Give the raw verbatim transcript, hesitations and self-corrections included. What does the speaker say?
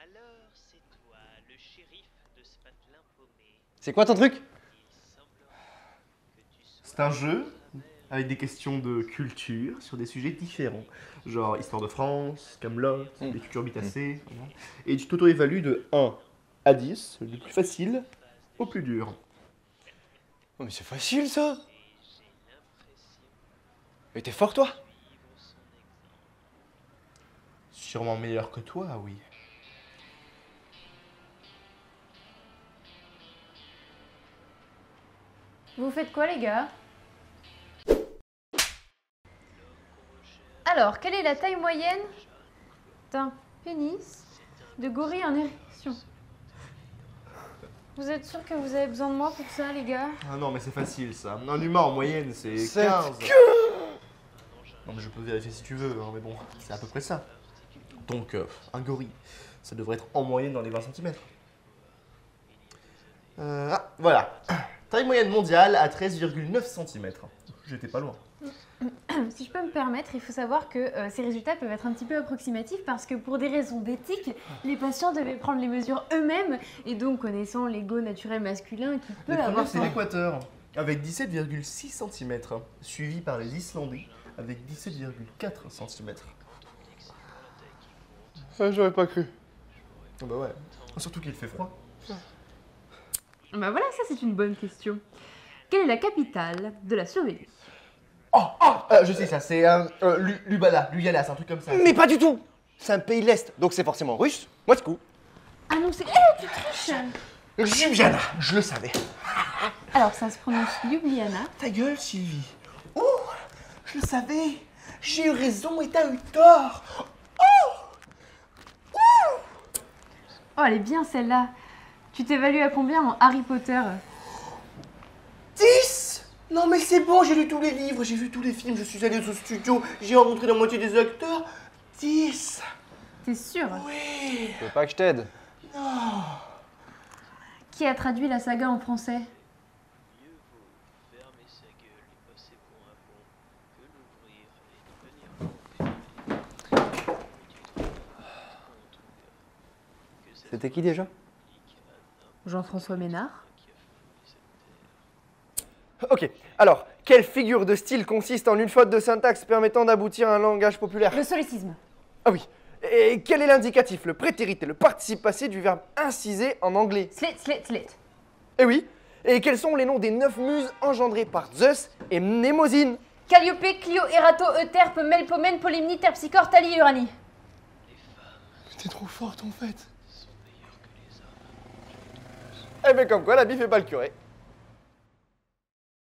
Alors, c'est toi, le shérif de ce patelin paumé. C'est quoi ton truc? Il semblerait que tu sois C'est un jeu à travers avec des questions de culture sur des sujets différents. Genre histoire de France, Camelot, Mm. les cultures bitacées. Voilà. Et tu t'auto-évalues de un à dix, du plus facile au plus dur. Oh mais c'est facile ça. et j'ai l'impression Mais t'es fort toi? de suivre son exemple. Sûrement meilleur que toi, oui. Vous faites quoi les gars? Alors, quelle est la taille moyenne d'un pénis de gorille en érection? Vous êtes sûr que vous avez besoin de moi pour ça les gars? Ah non, mais c'est facile ça. Un humain en moyenne, c'est Sept. quinze. Non, mais je peux vérifier si tu veux, hein, mais bon, c'est à peu près ça. Donc, euh, un gorille, ça devrait être en moyenne dans les vingt centimètres. Euh, ah, voilà. Taille moyenne mondiale à treize virgule neuf centimètres. J'étais pas loin. Si je peux me permettre, il faut savoir que euh, ces résultats peuvent être un petit peu approximatifs parce que pour des raisons d'éthique, les patients devaient prendre les mesures eux-mêmes et donc connaissant l'ego naturel masculin qui peut Les premiers, avoir... c'est l'Équateur, avec dix-sept virgule six centimètres, suivi par les Islandais, avec dix-sept virgule quatre centimètres. Ah, j'aurais pas cru. Ah bah ouais, surtout qu'il fait froid. Bah voilà, ça c'est une bonne question. Quelle est la capitale de la Slovénie? Oh, oh euh, je sais ça, c'est euh, euh, Lu- Lubala, Ljubljana, c'est un truc comme ça. Mais pas du tout. C'est un pays de l'Est, donc c'est forcément russe. Moscou. Ah non, c'est... Eh, tu triches! Ljubljana, je le savais. Alors ça se prononce Ljubljana. Ta gueule, Sylvie. Oh, je le savais. J'ai eu raison et t'as eu tort. Oh, elle est bien celle-là. Tu t'évalues à combien en Harry Potter? dix. Non mais c'est bon, j'ai lu tous les livres, j'ai vu tous les films, je suis allé au studio, j'ai rencontré la moitié des acteurs. dix. T'es sûr? Oui. Tu veux pas que je t'aide? Non. Qui a traduit la saga en français? Mieux vaut fermer sa gueule et passer pour un bon que l'ouvrir et devenir confirmé. Tu te rends compte que cette C'était qui déjà? politique a n'importe Jean-François Ménard. qui a fondé cette terre. Ok, alors, quelle figure de style consiste en une faute de syntaxe permettant d'aboutir à un langage populaire? Le solécisme. Ah oui. Et quel est l'indicatif, le prétérit et le participe passé du verbe inciser en anglais? Slit, slit, slit. Eh oui. Et quels sont les noms des neuf muses engendrées par Zeus et Mnémosyne? Calliope, Clio, Erato, Euterpe, Melpomène, Polymnie, Terpsichore, Thalie, Uranie. T'es trop forte en fait. Sont meilleurs que les hommes. Eh ben comme quoi, la bif fait pas le curé.